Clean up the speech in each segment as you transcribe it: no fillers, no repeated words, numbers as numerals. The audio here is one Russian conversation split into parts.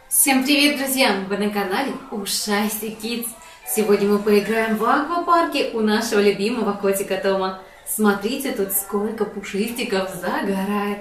Всем привет, друзья! Вы на канале Ушастик Kids. Сегодня мы поиграем в аквапарке у нашего любимого котика Тома. Смотрите, тут сколько пушистиков загорает.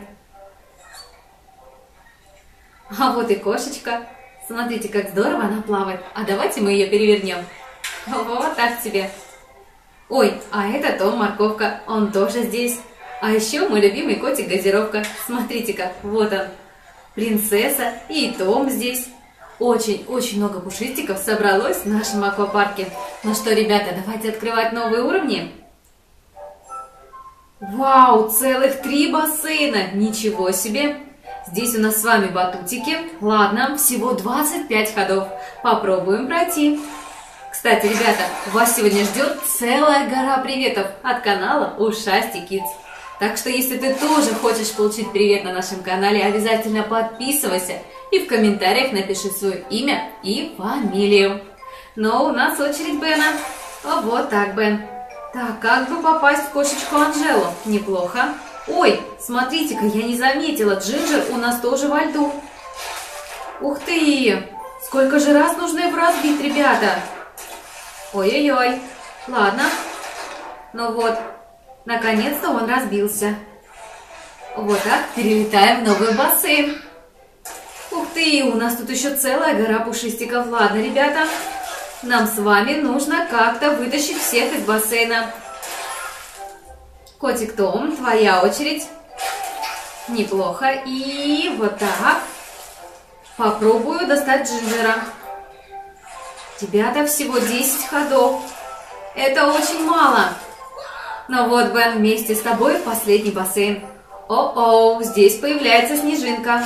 А вот и кошечка. Смотрите, как здорово она плавает. А давайте мы ее перевернем. Вот так себе. Ой, а это Том Морковка. Он тоже здесь. А еще мой любимый котик Газировка. Смотрите-ка, вот он. Принцесса и Том здесь. Очень много пушистиков собралось в нашем аквапарке. Ну что, ребята, давайте открывать новые уровни. Вау, целых 3 бассейна! Ничего себе! Здесь у нас с вами батутики. Ладно, всего 25 ходов. Попробуем пройти. Кстати, ребята, вас сегодня ждет целая гора приветов от канала Ушастик Kids. Так что, если ты тоже хочешь получить привет на нашем канале, обязательно подписывайся и в комментариях напиши свое имя и фамилию. Но у нас очередь Бена. Вот так, Бен. Так, как бы попасть в кошечку Анжелу? Неплохо. Ой, смотрите-ка, я не заметила, Джинджер у нас тоже во льду. Ух ты! Сколько же раз нужно его разбить, ребята? Ой-ой-ой. Ладно. Ну вот. Наконец-то он разбился. Вот так, перелетаем в новый бассейн. Ух ты, у нас тут еще целая гора пушистиков. Ладно, ребята, нам с вами нужно как-то вытащить всех из бассейна. Котик Том, твоя очередь. Неплохо. И вот так. Попробую достать Джинджера. Ребята, всего 10 ходов. Это очень мало. Ну вот, Бен, вместе с тобой в последний бассейн. О-оу, здесь появляется снежинка.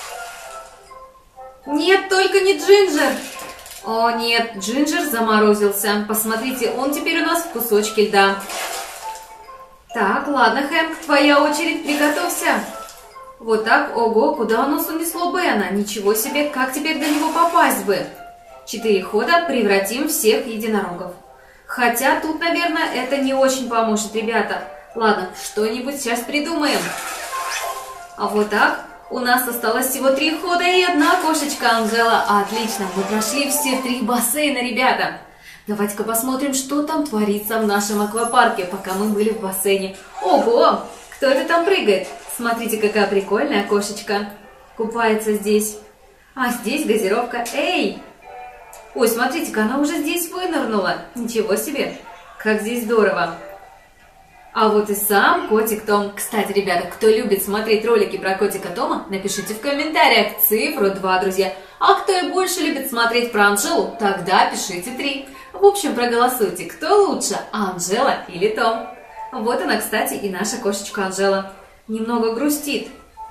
Нет, только не Джинджер. О, нет, Джинджер заморозился. Посмотрите, он теперь у нас в кусочке льда. Так, ладно, Хэнк, твоя очередь, приготовься. Вот так, ого, куда у нас унесло Бена? Ничего себе, как теперь до него попасть бы? 4 хода, превратим всех в единорогов. Хотя тут, наверное, это не очень поможет, ребята. Ладно, что-нибудь сейчас придумаем. А вот так. У нас осталось всего 3 хода и 1 кошечка Анжела. Отлично, мы прошли все 3 бассейна, ребята. Давайте-ка посмотрим, что там творится в нашем аквапарке, пока мы были в бассейне. Ого, кто это там прыгает? Смотрите, какая прикольная кошечка. Купается здесь. А здесь Газировка. Эй! Ой, смотрите-ка, она уже здесь вынырнула. Ничего себе, как здесь здорово. А вот и сам котик Том. Кстати, ребята, кто любит смотреть ролики про котика Тома, напишите в комментариях цифру 2, друзья. А кто и больше любит смотреть про Анжелу, тогда пишите 3. В общем, проголосуйте, кто лучше, Анжела или Том. Вот она, кстати, и наша кошечка Анжела. Немного грустит.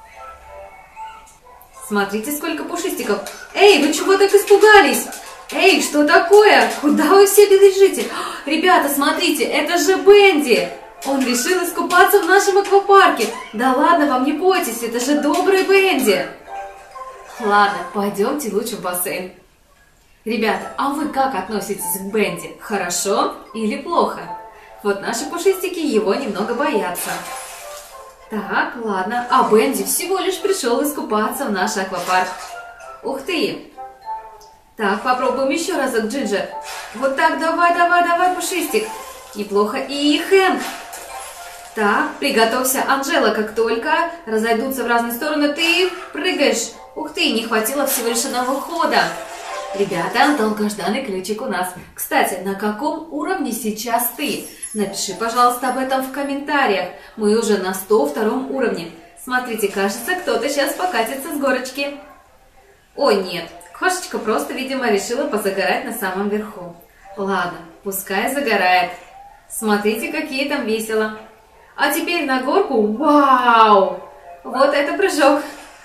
Смотрите, сколько пушистиков. Эй, вы чего так испугались? Эй, что такое? Куда вы все бежите? Ребята, смотрите, это же Бенди. Он решил искупаться в нашем аквапарке. Да ладно вам, не бойтесь, это же добрый Бенди. Ладно, пойдемте лучше в бассейн. Ребята, а вы как относитесь к Бенди? Хорошо или плохо? Вот наши пушистики его немного боятся. Так, ладно. А Бенди всего лишь пришел искупаться в наш аквапарк. Ух ты! Так, попробуем еще разок, Джинджер. Вот так, давай, пушистик. Неплохо. И Хэнк. Так, приготовься, Анжела. Как только разойдутся в разные стороны, ты прыгаешь. Ух ты, не хватило всего лишь 1 хода. Ребята, долгожданный ключик у нас. Кстати, на каком уровне сейчас ты? Напиши, пожалуйста, об этом в комментариях. Мы уже на 102 уровне. Смотрите, кажется, кто-то сейчас покатится с горочки. Ой, нет. Кошечка просто, видимо, решила позагорать на самом верху. Ладно, пускай загорает. Смотрите, какие там весело. А теперь на горку. Вау! Вот это прыжок.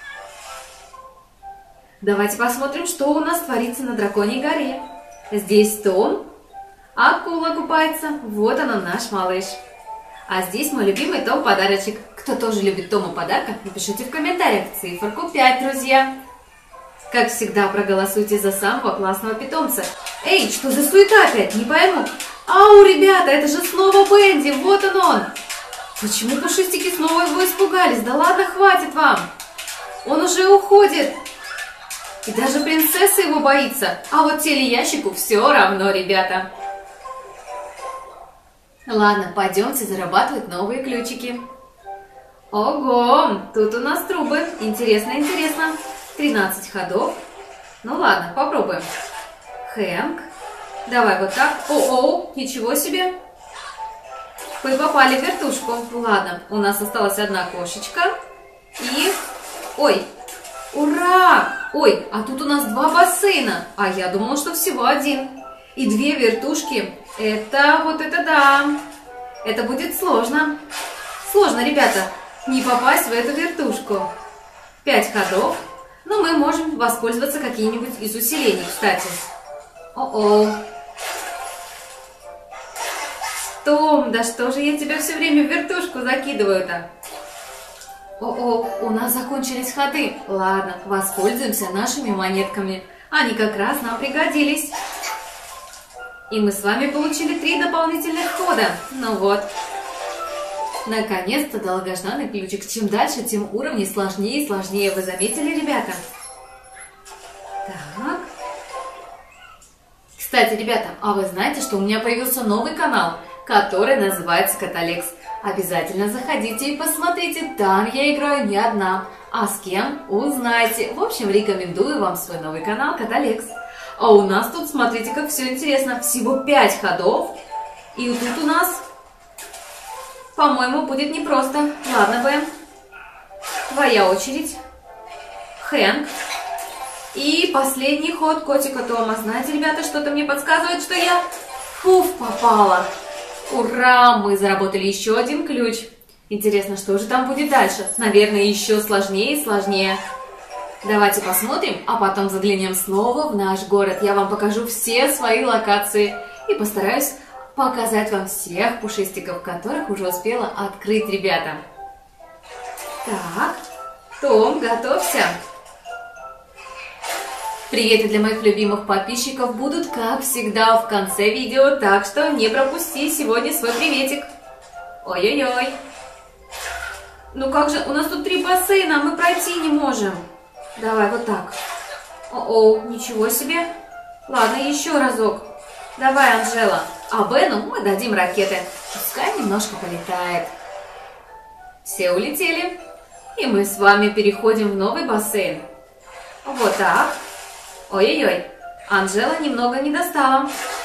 Давайте посмотрим, что у нас творится на Драконьей горе. Здесь Том. Акула купается. Вот он, наш малыш. А здесь мой любимый Том подарочек. Кто тоже любит Тома подарка, напишите в комментариях циферку 5, друзья. Как всегда, проголосуйте за самого классного питомца. Эй, что за суета опять? Не пойму. Ау, ребята, это же снова Бенди. Вот он. Почему пушистики снова его испугались? Да ладно, хватит вам. Он уже уходит. И даже принцесса его боится. А вот телеящику все равно, ребята. Ладно, пойдемте зарабатывать новые ключики. Ого, тут у нас трубы. Интересно, интересно. 13 ходов. Ну ладно, попробуем. Хэнк. Давай вот так. О-о, ничего себе. Вы попали в вертушку. Ладно, у нас осталась одна кошечка. И... Ой, ура! Ой, а тут у нас 2 бассейна. А я думала, что всего 1. И 2 вертушки. Это вот это да. Это будет сложно. Сложно, ребята, не попасть в эту вертушку. 5 ходов. Но мы можем воспользоваться каким-нибудь из усилений, кстати. О-о. Том, да что же я тебя все время в вертушку закидываю-то? О-о, у нас закончились ходы. Ладно, воспользуемся нашими монетками. Они как раз нам пригодились. И мы с вами получили 3 дополнительных хода. Ну вот. Наконец-то долгожданный ключик. Чем дальше, тем уровни сложнее и сложнее. Вы заметили, ребята? Так. Кстати, ребята, а вы знаете, что у меня появился новый канал, который называется Каталекс. Обязательно заходите и посмотрите. Там я играю не одна. А с кем? Узнаете. В общем, рекомендую вам свой новый канал Каталекс. А у нас тут, смотрите, как все интересно. Всего 5 ходов. И тут у нас... По-моему, будет непросто. Ладно, Бэм. Твоя очередь. Хэнк. И последний ход котика Тома. Знаете, ребята, что-то мне подсказывает, что я... Фуф, попала. Ура! Мы заработали еще 1 ключ. Интересно, что же там будет дальше? Наверное, еще сложнее и сложнее. Давайте посмотрим, а потом заглянем снова в наш город. Я вам покажу все свои локации и постараюсь показать вам всех пушистиков, которых уже успела открыть, ребята. Так, Том, готовься. Приветы для моих любимых подписчиков будут, как всегда, в конце видео, так что не пропусти сегодня свой приветик. Ой-ой-ой. Ну как же, у нас тут 3 бассейна, а мы пройти не можем. Давай вот так. О-о, ничего себе. Ладно, еще разок. Давай, Анжела. А Бену мы дадим ракеты. Пускай немножко полетает. Все улетели. И мы с вами переходим в новый бассейн. Вот так. Ой-ой-ой. Анжела немного не достала.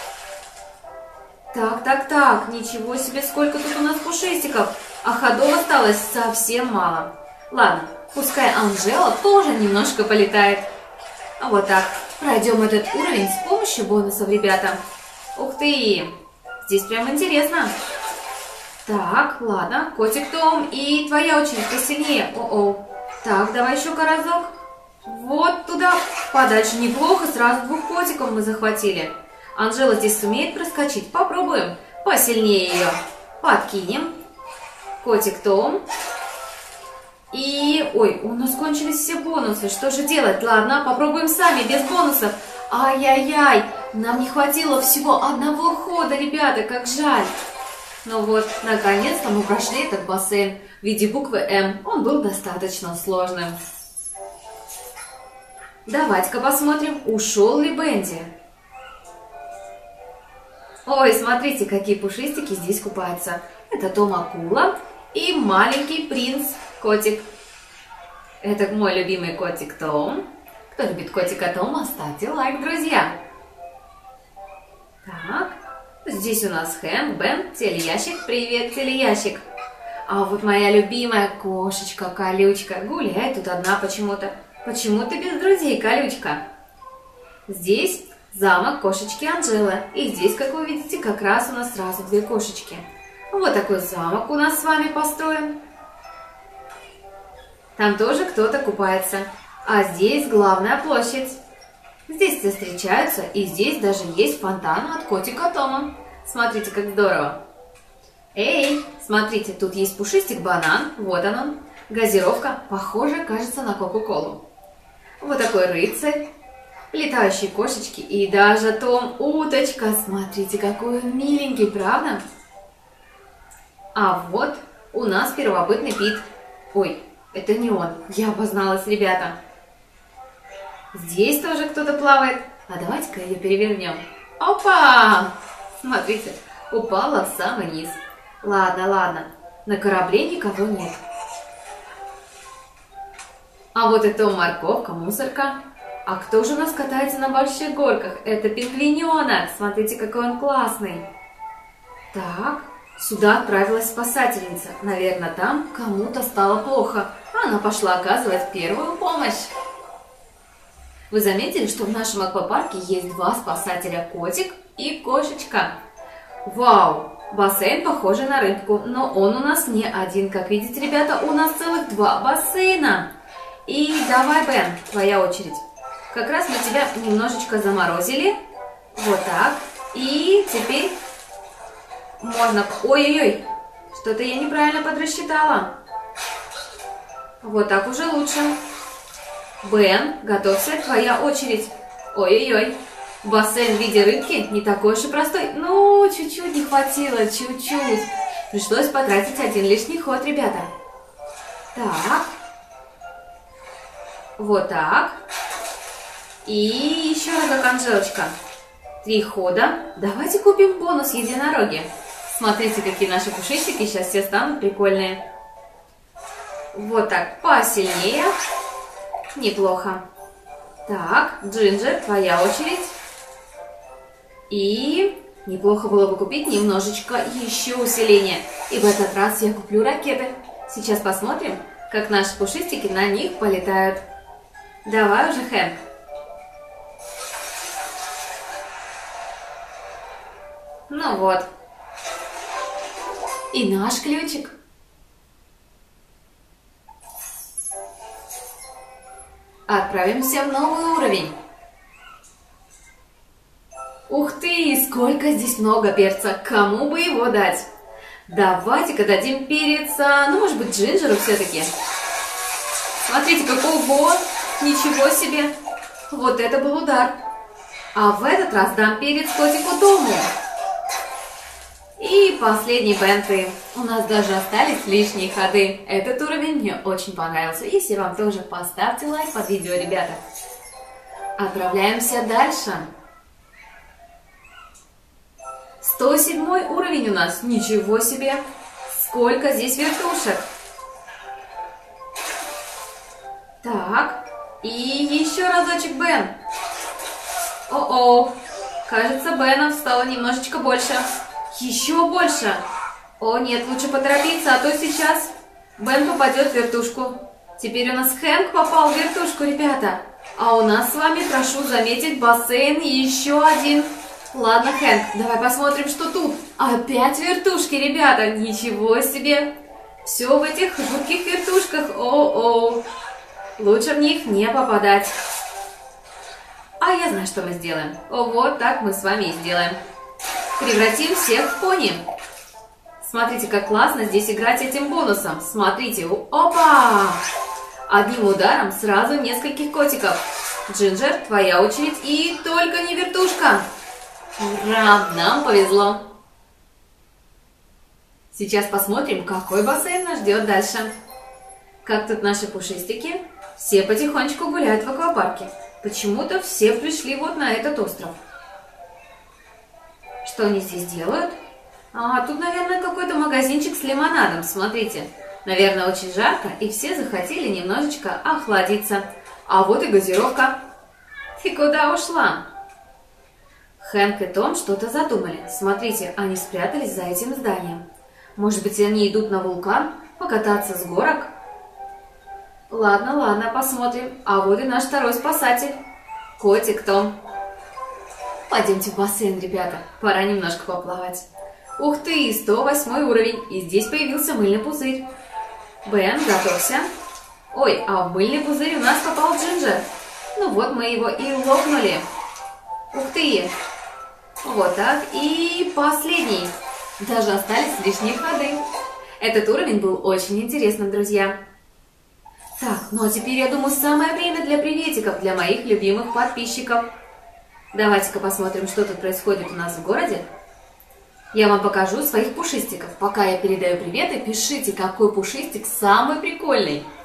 Так. Ничего себе, сколько тут у нас пушистиков. А ходов осталось совсем мало. Ладно, пускай Анжела тоже немножко полетает. Вот так. Пройдем этот уровень с помощью бонусов, ребята. Ух ты! Здесь прям интересно. Так, ладно. Котик Том, и твоя очередь посильнее. О-о. Так, давай еще-ка разок. Вот туда. Подальше неплохо. Сразу 2 котиков мы захватили. Анжела здесь сумеет проскочить. Попробуем. Посильнее ее. Подкинем. Котик Том. И... Ой, у нас кончились все бонусы. Что же делать? Ладно, попробуем сами, без бонусов. Ай-яй-яй. Нам не хватило всего 1 хода, ребята. Как жаль. Ну вот, наконец-то мы прошли этот бассейн в виде буквы М. Он был достаточно сложным. Давайте-ка посмотрим, ушел ли Бенди. Ой, смотрите, какие пушистики здесь купаются. Это Том Акула и маленький принц котик. Это мой любимый котик Том. Кто любит котика Тома, ставьте лайк, друзья. Так, здесь у нас Хэнк, Бен, телеящик. Привет, телеящик. А вот моя любимая кошечка Колючка гуляет тут одна почему-то. Почему ты без друзей, Колючка? Здесь замок кошечки Анжелы. И здесь, как вы видите, как раз у нас сразу 2 кошечки. Вот такой замок у нас с вами построен. Там тоже кто-то купается. А здесь главная площадь. Здесь все встречаются, и здесь даже есть фонтан от котика Тома. Смотрите, как здорово. Эй, смотрите, тут есть пушистик банан. Вот он. Газировка, похоже, кажется на Кока-Колу. Вот такой рыцарь. Летающие кошечки и даже Том уточка. Смотрите, какой он миленький, правда? А вот у нас первобытный Пит. Ой, это не он. Я обозналась, ребята. Здесь тоже кто-то плавает. А давайте-ка ее перевернем. Опа! Смотрите, упала в самый низ. Ладно, ладно, на корабле никого нет. А вот это морковка, мусорка. А кто же у нас катается на больших горках? Это пингвиненок. Смотрите, какой он классный. Так, сюда отправилась спасательница. Наверное, там кому-то стало плохо. Она пошла оказывать первую помощь. Вы заметили, что в нашем аквапарке есть два спасателя, котик и кошечка? Вау! Бассейн похожий на рыбку, но он у нас не один. Как видите, ребята, у нас целых два бассейна. И давай, Бен, твоя очередь. Как раз мы тебя немножечко заморозили. Вот так. И теперь можно... Ой-ой-ой, что-то я неправильно подрасчитала. Вот так уже лучше. Бен, готовься, твоя очередь. Ой-ой-ой. Бассейн в виде рыбки не такой уж и простой. Ну, чуть-чуть не хватило, чуть-чуть. Пришлось потратить один лишний ход, ребята. Так. Вот так. И еще разок, Анжелочка. 3 хода. Давайте купим бонус единороги. Смотрите, какие наши пушистики сейчас все станут прикольные. Вот так, посильнее. Неплохо. Так, Джинджер, твоя очередь. И неплохо было бы купить немножечко еще усиления. И в этот раз я куплю ракеты. Сейчас посмотрим, как наши пушистики на них полетают. Давай уже, Хэнк. Ну вот. И наш ключик. Отправимся в новый уровень. Ух ты, сколько здесь много перца. Кому бы его дать? Давайте-ка дадим перец, ну, может быть, Джинджеру все-таки. Смотрите, какой год. Ничего себе. Вот это был удар. А в этот раз дам перец котику Тому. И последний Бенты. У нас даже остались лишние ходы. Этот уровень мне очень понравился. Если вам тоже, поставьте лайк под видео, ребята. Отправляемся дальше. 107 уровень у нас. Ничего себе. Сколько здесь вертушек. Так. И еще разочек, Бен. О-о. Кажется, Бенов стало немножечко больше. Еще больше. О, нет, лучше поторопиться, а то сейчас Бен попадет в вертушку. Теперь у нас Хэнк попал в вертушку, ребята. А у нас с вами, прошу заметить, бассейн и еще один. Ладно, Хэнк, давай посмотрим, что тут. Опять вертушки, ребята. Ничего себе. Все в этих жутких вертушках. О-о. Лучше в них не попадать. А я знаю, что мы сделаем. О, вот так мы с вами и сделаем. Превратим всех в пони. Смотрите, как классно здесь играть этим бонусом. Смотрите, опа! Одним ударом сразу нескольких котиков. Джинджер, твоя очередь. И только не вертушка. Ура, нам повезло. Сейчас посмотрим, какой бассейн нас ждет дальше. Как тут наши пушистики? Все потихонечку гуляют в аквапарке. Почему-то все пришли вот на этот остров. Что они здесь делают? А, тут, наверное, какой-то магазинчик с лимонадом. Смотрите. Наверное, очень жарко, и все захотели немножечко охладиться. А вот и газировка. Ты куда ушла? Хэнк и Том что-то задумали. Смотрите, они спрятались за этим зданием. Может быть, они идут на вулкан покататься с горок? Ладно, ладно, посмотрим. А вот и наш второй спасатель. Котик Том. Пойдемте в бассейн, ребята. Пора немножко поплавать. Ух ты, 108 уровень. И здесь появился мыльный пузырь. Бен, готовься. Ой, а в мыльный пузырь у нас попал Джинджер. Ну вот мы его и лопнули. Ух ты. Вот так. И последний. Даже остались лишние ходы. Этот уровень был очень интересным, друзья. Так, ну а теперь, я думаю, самое время для приветиков, для моих любимых подписчиков. Давайте-ка посмотрим, что тут происходит у нас в городе. Я вам покажу своих пушистиков. Пока я передаю приветы, пишите, какой пушистик самый прикольный.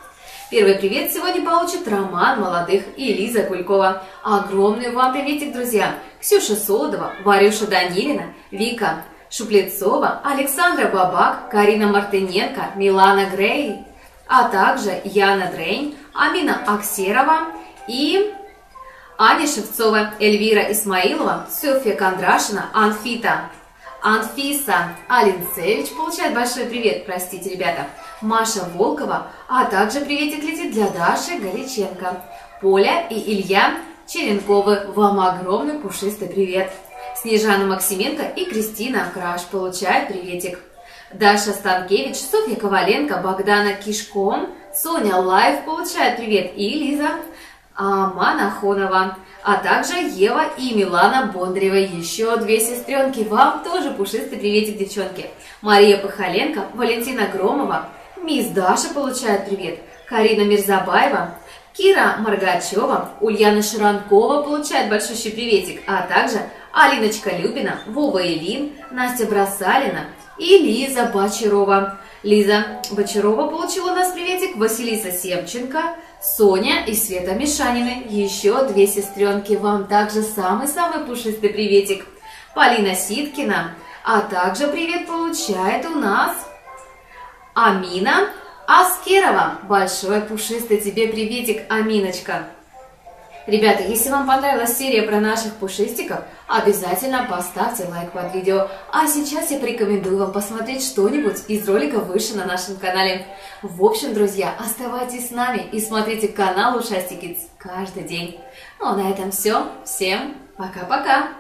Первый привет сегодня получит Роман Молодых и Лиза Кулькова. Огромный вам приветик, друзья! Ксюша Солодова, Варюша Данилина, Вика Шуплецова, Александра Бабак, Карина Мартыненко, Милана Грей, а также Яна Дрейн, Амина Аксерова и Аня Шевцова, Эльвира Исмаилова, Софья Кондрашина, Анфиса Алинцевич получает большой привет, простите, ребята, Маша Волкова, а также приветик летит для Даши Горяченко, Поля и Илья Черенковы, вам огромный пушистый привет. Снежана Максименко и Кристина Краш получают приветик. Даша Станкевич, Софья Коваленко, Богдана Кишком, Соня Лайв получает привет и Лиза Манахонова, а также Ева и Милана Бондарева. Еще две сестренки. Вам тоже пушистый приветик, девчонки. Мария Пахаленко, Валентина Громова, Мисс Даша получает привет. Карина Мирзабаева, Кира Маргачева, Ульяна Ширанкова получает большущий приветик, а также Алиночка Любина, Вова Ильин, Настя Бросалина и Лиза Бочарова. Лиза Бочарова получила у нас приветик, Василиса Семченко, Соня и Света Мишанины. Еще две сестренки. Вам также самый-самый пушистый приветик. Полина Ситкина, а также привет получает у нас Амина Аскерова. Большой пушистый тебе приветик, Аминочка. Ребята, если вам понравилась серия про наших пушистиков, обязательно поставьте лайк под видео. А сейчас я порекомендую вам посмотреть что-нибудь из роликов выше на нашем канале. В общем, друзья, оставайтесь с нами и смотрите канал Ушастик Kids каждый день. Ну а на этом все. Всем пока-пока!